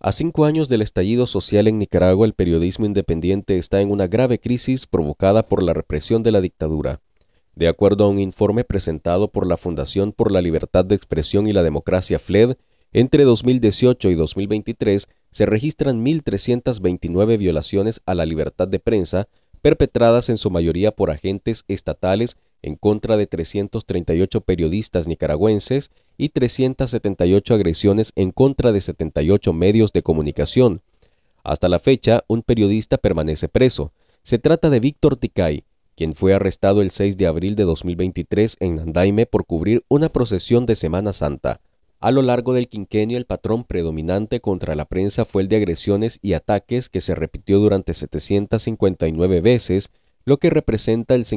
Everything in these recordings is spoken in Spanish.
A 5 años del estallido social en Nicaragua, el periodismo independiente está en una grave crisis provocada por la represión de la dictadura. De acuerdo a un informe presentado por la Fundación por la Libertad de Expresión y la Democracia FLED, entre 2018 y 2023 se registran 1.329 violaciones a la libertad de prensa, perpetradas en su mayoría por agentes estatales en contra de 338 periodistas nicaragüenses y 378 agresiones en contra de 78 medios de comunicación. Hasta la fecha, un periodista permanece preso. Se trata de Víctor Ticay, quien fue arrestado el 6 de abril de 2023 en Nandaime por cubrir una procesión de Semana Santa. A lo largo del quinquenio, el patrón predominante contra la prensa fue el de agresiones y ataques, que se repitió durante 759 veces, lo que representa el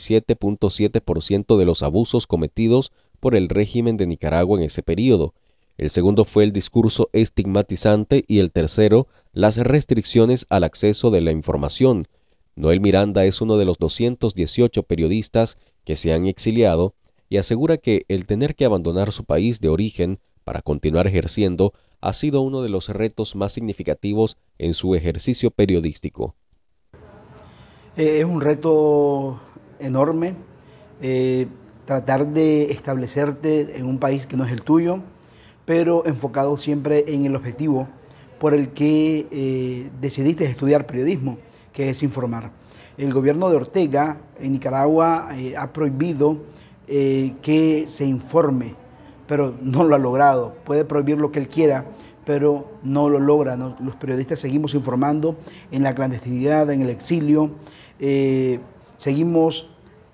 57.7% de los abusos cometidos por el régimen de Nicaragua en ese periodo. El segundo fue el discurso estigmatizante y el tercero, las restricciones al acceso de la información. Noel Miranda es uno de los 218 periodistas que se han exiliado y asegura que el tener que abandonar su país de origen para continuar ejerciendo ha sido uno de los retos más significativos en su ejercicio periodístico. Es un reto enorme tratar de establecerte en un país que no es el tuyo, pero enfocado siempre en el objetivo por el que decidiste estudiar periodismo, que es informar. El gobierno de Ortega en Nicaragua ha prohibido que se informe, pero no lo ha logrado. Puede prohibir lo que él quiera, pero no lo logra, ¿no? Los periodistas seguimos informando en la clandestinidad, en el exilio, seguimos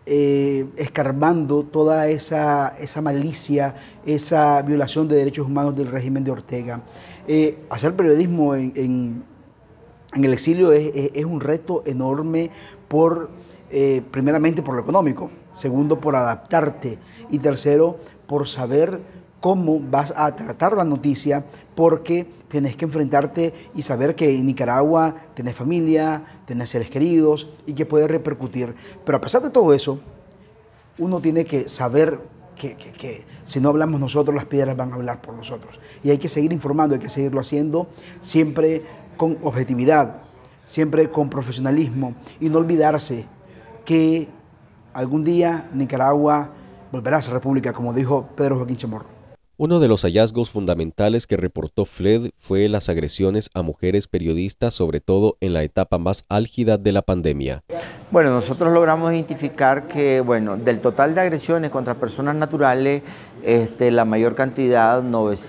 escarbando toda esa malicia, esa violación de derechos humanos del régimen de Ortega. Hacer periodismo en el exilio es un reto enorme primeramente por lo económico, segundo por adaptarte y tercero por saber cómo vas a tratar la noticia, porque tenés que enfrentarte y saber que en Nicaragua tenés familia, tenés seres queridos y que puede repercutir. Pero a pesar de todo eso, uno tiene que saber que si no hablamos nosotros, las piedras van a hablar por nosotros. Y hay que seguir informando, hay que seguirlo haciendo siempre con objetividad, siempre con profesionalismo y no olvidarse que algún día Nicaragua volverá a ser república, como dijo Pedro Joaquín Chamorro. Uno de los hallazgos fundamentales que reportó FLED fue las agresiones a mujeres periodistas, sobre todo en la etapa más álgida de la pandemia. Bueno, nosotros logramos identificar que, del total de agresiones contra personas naturales, la mayor cantidad,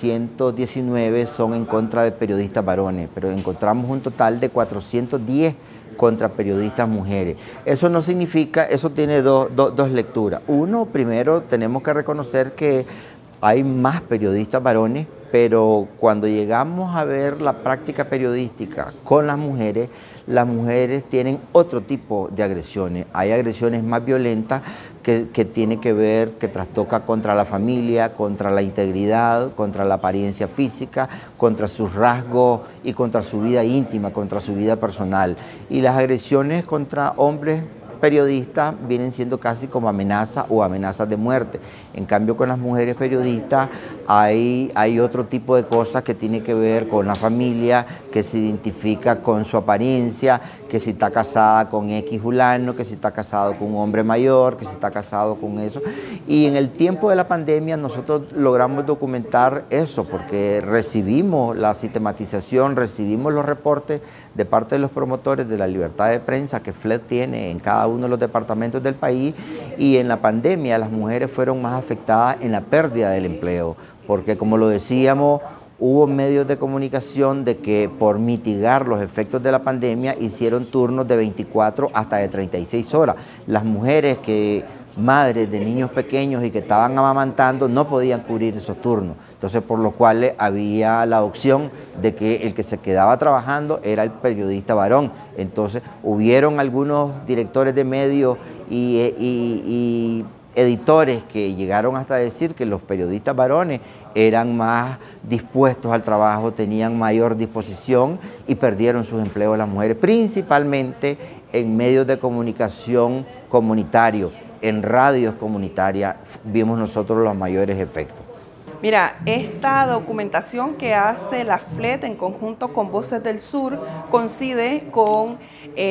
919, son en contra de periodistas varones, pero encontramos un total de 410 contra periodistas mujeres. Eso no significa, eso tiene dos lecturas. Uno, primero tenemos que reconocer que hay más periodistas varones, pero cuando llegamos a ver la práctica periodística con las mujeres tienen otro tipo de agresiones. Hay agresiones más violentas que tiene que ver, que trastoca contra la familia, contra la integridad, contra la apariencia física, contra sus rasgos y contra su vida íntima, contra su vida personal. Y las agresiones contra hombres periodistas vienen siendo casi como amenazas o amenazas de muerte. En cambio, con las mujeres periodistas hay otro tipo de cosas que tiene que ver con la familia, que se identifica con su apariencia, que si está casada con X fulano, que si está casado con un hombre mayor, que si está casado con eso. Y en el tiempo de la pandemia nosotros logramos documentar eso, porque recibimos la sistematización, recibimos los reportes de parte de los promotores de la libertad de prensa que FLED tiene en cada uno de los departamentos del país, y en la pandemia las mujeres fueron más afectadas en la pérdida del empleo, porque como lo decíamos, hubo medios de comunicación de que por mitigar los efectos de la pandemia hicieron turnos de 24 hasta de 36 horas. Las mujeres madres de niños pequeños y que estaban amamantando no podían cubrir esos turnos. Entonces, por lo cual había la opción de que el que se quedaba trabajando era el periodista varón. Entonces, hubieron algunos directores de medios y editores que llegaron hasta decir que los periodistas varones eran más dispuestos al trabajo, tenían mayor disposición y perdieron sus empleos las mujeres, principalmente en medios de comunicación comunitarios. En radios comunitarias vimos nosotros los mayores efectos. Mira, esta documentación que hace la FLET en conjunto con Voces del Sur coincide con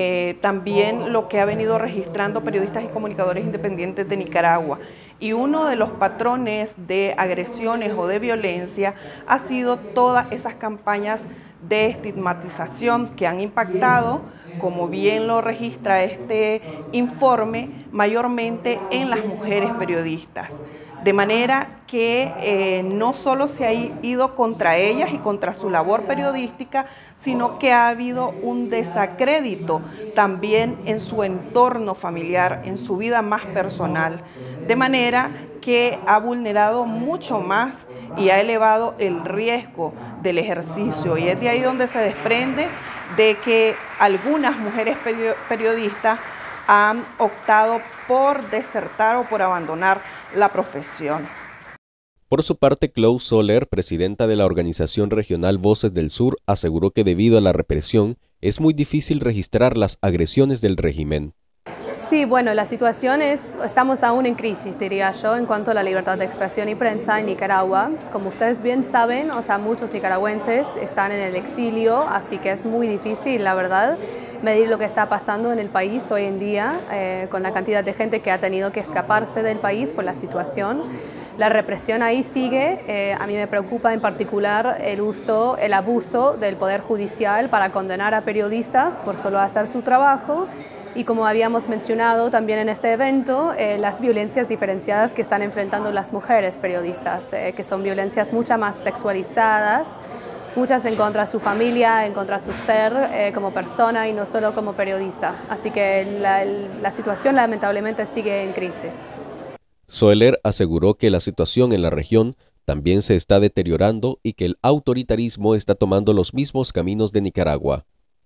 también lo que ha venido registrando periodistas y comunicadores independientes de Nicaragua. Y uno de los patrones de agresiones o de violencia ha sido todas esas campañas de estigmatización que han impactado, como bien lo registra este informe, mayormente en las mujeres periodistas. De manera que no solo se ha ido contra ellas y contra su labor periodística, sino que ha habido un desacrédito también en su entorno familiar, en su vida más personal. De manera que ha vulnerado mucho más y ha elevado el riesgo del ejercicio. Y es de ahí donde se desprende de que algunas mujeres periodistas han optado por desertar o por abandonar la profesión. Por su parte, Chloe Soler, presidenta de la organización regional Voces del Sur, aseguró que debido a la represión es muy difícil registrar las agresiones del régimen. Sí, bueno, la situación estamos aún en crisis, diría yo, en cuanto a la libertad de expresión y prensa en Nicaragua. Como ustedes bien saben, muchos nicaragüenses están en el exilio, así que es muy difícil, la verdad, medir lo que está pasando en el país hoy en día, con la cantidad de gente que ha tenido que escaparse del país por la situación. La represión ahí sigue. A mí me preocupa en particular el abuso del Poder Judicial para condenar a periodistas por solo hacer su trabajo. Y como habíamos mencionado también en este evento, las violencias diferenciadas que están enfrentando las mujeres periodistas, que son violencias mucho más sexualizadas, muchas en contra de su familia, en contra de su ser como persona y no solo como periodista. Así que la situación lamentablemente sigue en crisis. Soler aseguró que la situación en la región también se está deteriorando y que el autoritarismo está tomando los mismos caminos de Nicaragua.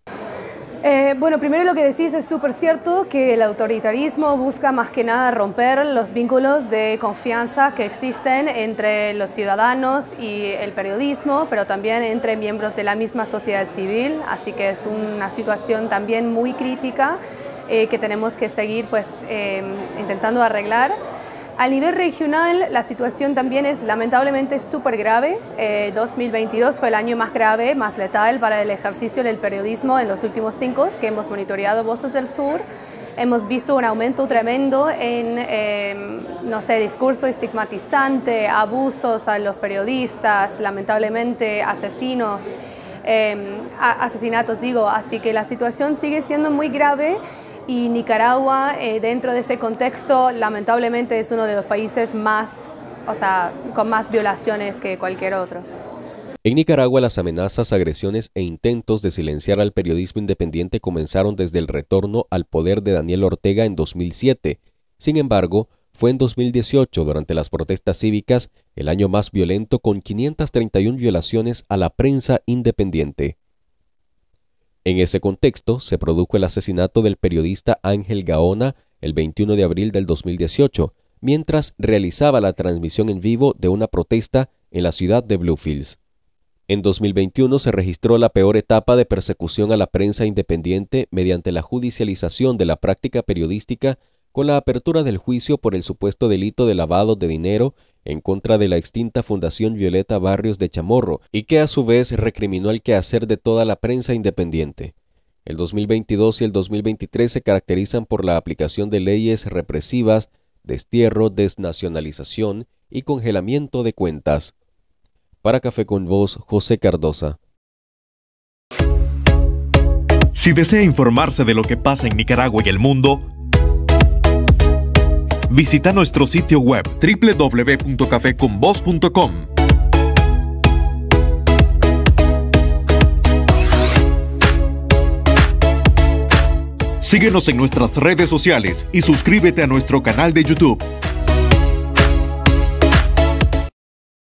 Bueno, primero lo que decís es súper cierto, que el autoritarismo busca más que nada romper los vínculos de confianza que existen entre los ciudadanos y el periodismo, pero también entre miembros de la misma sociedad civil, así que es una situación también muy crítica que tenemos que seguir intentando arreglar. A nivel regional, la situación también es lamentablemente súper grave. 2022 fue el año más grave, más letal para el ejercicio del periodismo en los últimos 5 que hemos monitoreado Voces del Sur. Hemos visto un aumento tremendo en, discurso estigmatizante, abusos a los periodistas, lamentablemente asesinatos, así que la situación sigue siendo muy grave. Y Nicaragua, dentro de ese contexto, lamentablemente es uno de los países con más violaciones que cualquier otro. En Nicaragua, las amenazas, agresiones e intentos de silenciar al periodismo independiente comenzaron desde el retorno al poder de Daniel Ortega en 2007. Sin embargo, fue en 2018, durante las protestas cívicas, el año más violento, con 531 violaciones a la prensa independiente. En ese contexto, se produjo el asesinato del periodista Ángel Gaona el 21 de abril del 2018, mientras realizaba la transmisión en vivo de una protesta en la ciudad de Bluefields. En 2021 se registró la peor etapa de persecución a la prensa independiente mediante la judicialización de la práctica periodística, con la apertura del juicio por el supuesto delito de lavado de dinero en contra de la extinta Fundación Violeta Barrios de Chamorro, y que a su vez recriminó el quehacer de toda la prensa independiente. El 2022 y el 2023 se caracterizan por la aplicación de leyes represivas, destierro, desnacionalización y congelamiento de cuentas. Para Café con Voz, José Cardosa. Si desea informarse de lo que pasa en Nicaragua y el mundo, visita nuestro sitio web www.cafeconvoz.com. Síguenos en nuestras redes sociales y suscríbete a nuestro canal de YouTube.